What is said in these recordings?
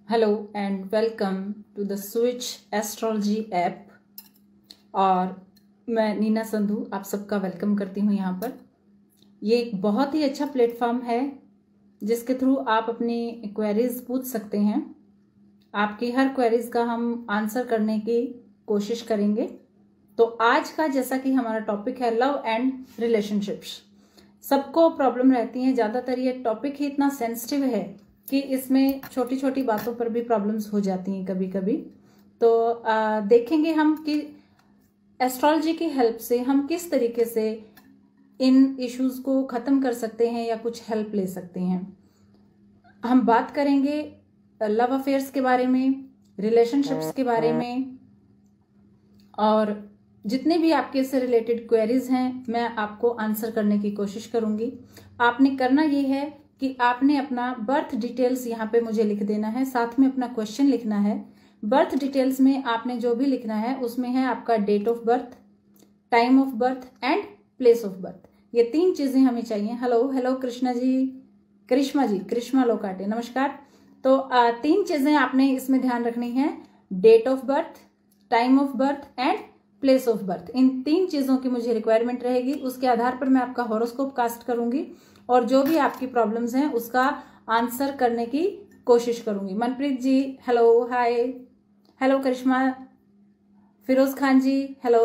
Hello and welcome to the switch astrology app. और मैं नीना संधू आप सबका वेलकम करती हूँ यहाँ पर। ये एक बहुत ही अच्छा प्लेटफॉर्म है जिसके थ्रू आप अपनी क्वेरीज पूछ सकते हैं। आपकी हर क्वेरीज का हम आंसर करने की कोशिश करेंगे। तो आज का जैसा कि हमारा टॉपिक है लव एंड रिलेशनशिप्स। सबको प्रॉब्लम रहती है, ज़्यादातर ये टॉपिक ही इतना सेंसिटिव है कि इसमें छोटी छोटी बातों पर भी प्रॉब्लम्स हो जाती हैं कभी कभी। तो देखेंगे हम कि एस्ट्रोलॉजी की हेल्प से हम किस तरीके से इन इश्यूज को ख़त्म कर सकते हैं या कुछ हेल्प ले सकते हैं। हम बात करेंगे लव अफेयर्स के बारे में, रिलेशनशिप्स के बारे में, और जितने भी आपके इससे रिलेटेड क्वेरीज हैं मैं आपको आंसर करने की कोशिश करूंगी। आपने करना ये है कि आपने अपना बर्थ डिटेल्स यहाँ पे मुझे लिख देना है, साथ में अपना क्वेश्चन लिखना है। बर्थ डिटेल्स में आपने जो भी लिखना है उसमें है आपका date of birth, time of birth and place of birth. ये तीन चीजें हमें चाहिए। हेलो कृष्णा जी, करिश्मा लोकाटे, नमस्कार। तो तीन चीजें आपने इसमें ध्यान रखनी है, date of birth, time of birth and place of birth. इन तीन चीजों की मुझे रिक्वायरमेंट रहेगी। उसके आधार पर मैं आपका हॉरोस्कोप कास्ट करूंगी और जो भी आपकी प्रॉब्लम्स हैं उसका आंसर करने की कोशिश करूंगी। Manpreet ji hello, hi. Hello Karishma, Firoz Khan ji hello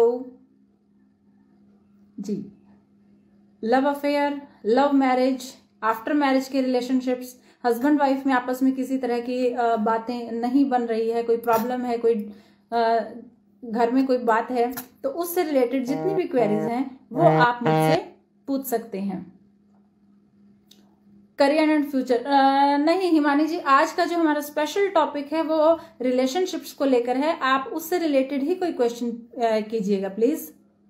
ji. Love affair, love marriage, after marriage के रिलेशनशिप्स, हस्बैंड वाइफ में आपस में किसी तरह की बातें नहीं बन रही है, कोई प्रॉब्लम है, कोई घर में कोई बात है, तो उससे रिलेटेड जितनी भी क्वेरीज हैं वो आप मुझसे पूछ सकते हैं। करियर एंड फ्यूचर नहीं हिमानी जी, आज का जो हमारा स्पेशल टॉपिक है वो रिलेशनशिप्स को लेकर है। आप उससे रिलेटेड ही कोई क्वेश्चन कीजिएगा please.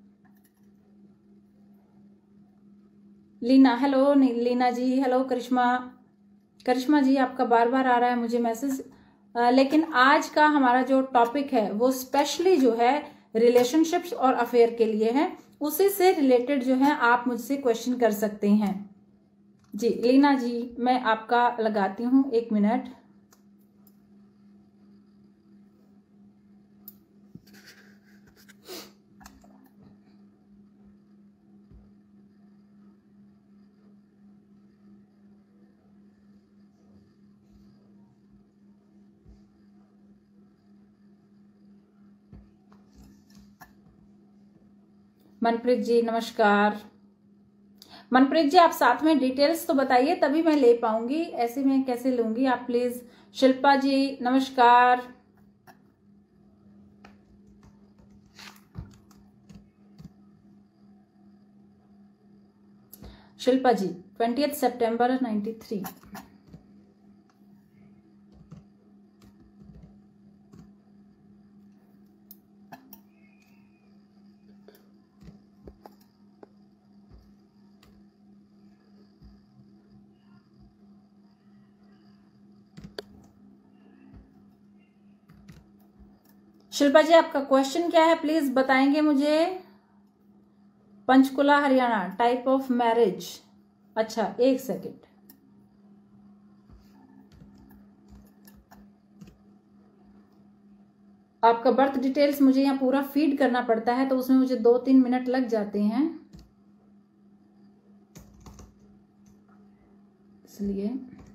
Leena hello, Leena ji hello. Karishma ji आपका बार बार आ रहा है मुझे मैसेज, लेकिन आज का हमारा जो टॉपिक है वो स्पेशली जो है रिलेशनशिप्स और अफेयर के लिए है। उसी से रिलेटेड जो है आप मुझसे क्वेश्चन कर सकते हैं जी। लीना जी मैं आपका लगाती हूँ, एक मिनट। मनप्रीत जी नमस्कार। मनप्रीत जी आप साथ में डिटेल्स तो बताइए तभी मैं ले पाऊंगी, ऐसे मैं कैसे लूंगी, आप प्लीज। शिल्पा जी नमस्कार। शिल्पा जी 20 सितंबर 93। शिल्पा जी आपका क्वेश्चन क्या है प्लीज बताएंगे मुझे। Panchkula Haryana, type of marriage. अच्छा एक सेकेंड, आपका बर्थ डिटेल्स मुझे यहाँ पूरा फीड करना पड़ता है तो उसमें मुझे 2-3 मिनट लग जाते हैं, इसलिए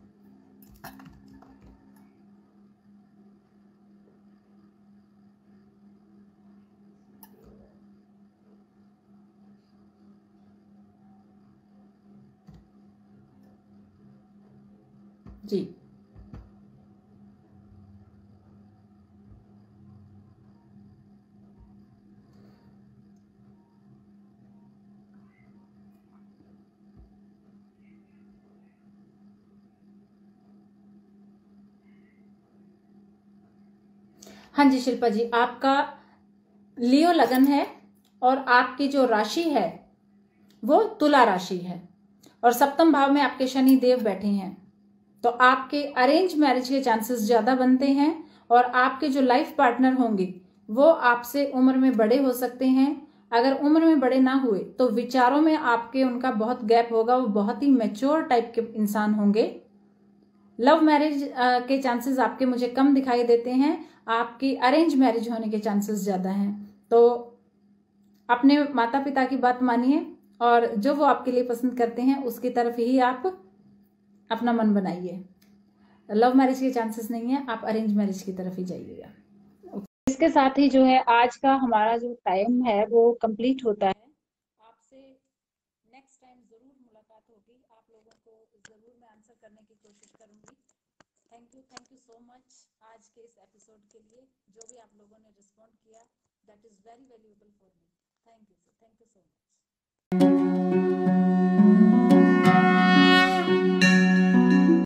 जी। हाँ जी शिल्पा जी, आपका लियो लगन है और आपकी जो राशि है वो तुला राशि है और सप्तम भाव में आपके शनि देव बैठे हैं, तो आपके अरेंज मैरिज के चांसेस ज्यादा बनते हैं। और आपके जो लाइफ पार्टनर होंगे वो आपसे उम्र में बड़े हो सकते हैं। अगर उम्र में बड़े ना हुए तो विचारों में आपके उनका बहुत गैप होगा, वो बहुत ही मैच्योर टाइप के इंसान होंगे। लव मैरिज के चांसेस आपके मुझे कम दिखाई देते हैं, आपकी अरेंज मैरिज होने के चांसेस ज़्यादा हैं। तो अपने माता पिता की बात मानिए और जो वो आपके लिए पसंद करते हैं उसकी तरफ ही आप अपना मन बनाइए। लव मैरिज के चांसेस नहीं है, आप अरेंज मैरिज की तरफ ही जाइएगा। इसके साथ ही जो है आज का हमारा जो टाइम है वो कंप्लीट होता है। आपसे नेक्स्ट टाइम जरूर मुलाकात होगी, आप लोगों को जरूर मैं आंसर करने की कोशिश करूंगी। थैंक यू सो मच आज के इस एपिसोड के लिए। जो भी आप लोगों ने रिस्पॉन्ड किया, that is very valuable for me. Thank you so much.